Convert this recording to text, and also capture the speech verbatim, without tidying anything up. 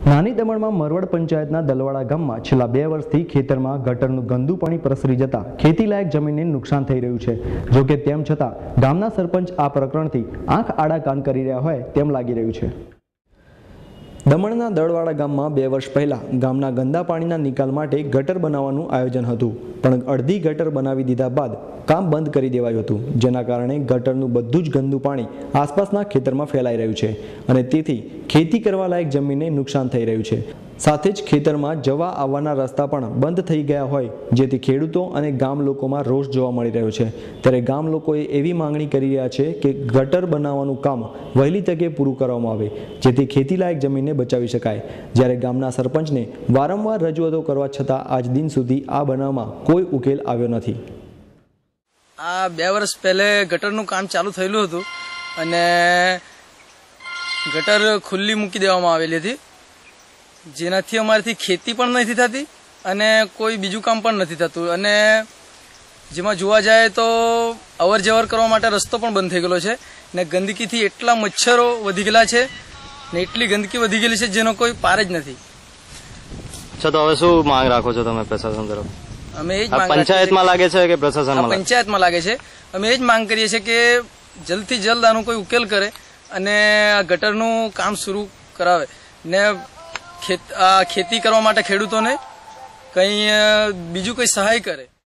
નાની દમણમાં મરવડ પંચાયતના દલવાડા ગામમાં છેલ્લા બે વર્ષથી ખેતરમાં ગટરનું ગંદુ પાણી પ્રસરી જતા ખેતીલાયક જમીનને નુકસાન થઈ રહ્યું છે। જો કે તેમ છતાં ગામના સરપંચ આ પ્રકરણથી આંખ આડા કાન કરી રહ્યા હોય તેમ લાગી રહ્યું છે। દમણના દળવાડા ગામમાં બે વર્ષ પહેલા ગામના ગંદા પાણીના નિકાલ માટે ગટર બનાવવાનું આયોજન હતું, પણ અડધી ગટર બનાવી દીધા બાદ કામ બંધ કરી દેવાયું હતું, જેના કારણે ગટરનું બધું જ ગંદુ પાણી આસપાસના ખેતરમાં ફેલાઈ રહ્યું છે અને તેથી ખેતી કરવા લાયક જમીનને નુકસાન થઈ રહ્યું છે। સાથે જ ખેતરમાં જવા આવવાના રસ્તા પણ બંધ થઈ ગયા હોય, જેથી ખેડૂતો અને ગામ લોકોમાં રોષ જોવા મળી રહ્યો છે। ત્યારે ગામ લોકોએ એવી માંગણી કરી રહ્યા છે કે ગટર બનાવવાનું કામ વહેલી તકે પૂરું કરવામાં આવે, જેથી ખેતીલાયક જમીનને બચાવી શકાય। જ્યારે ગામના સરપંચને વારંવાર રજૂઆતો કરવા છતાં આજ દિન સુધી આ બનાવમાં કોઈ ઉકેલ આવ્યો નથી। આ બે વર્ષ પહેલે ગટરનું કામ ચાલુ થયેલું હતું અને ગટર ખુલ્લી મૂકી દેવામાં આવેલી હતી, જેનાથી અમારાથી ખેતી પણ નથી થતી અને કોઈ બીજું કામ પણ નથી થતું। અને જેમાં જોવા જાય તો અવર જવર કરવા માટે રસ્તો પણ બંધ થઈ ગયેલો છે ને ગંદકીથી એટલા મચ્છરો વધી ગયેલા છે ને એટલી ગંદકી વધી ગયેલી છે જેનો કોઈ પાર જ નથી। અચ્છા, તો હવે શું માંગ રાખો છો તમે પ્રશાસન તરફ? અમે એ જ પંચાયતમાં લાગે છે કે પ્રશાસનમાં? પંચાયતમાં લાગે છે। અમે એ જ માંગ કરીએ છીએ કે જલ્દથી જલ્દ આનો કોઈ ઉકેલ કરે અને આ ગટરનું કામ શરૂ કરાવે ને ખેતી કરવા માટે ખેડૂતોને કંઈ બીજું કોઈ સહાય કરે।